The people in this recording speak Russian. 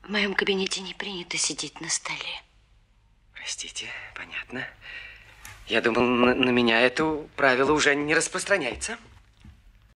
В моем кабинете не принято сидеть на столе. Простите, понятно. Я думал, на меня это правило уже не распространяется.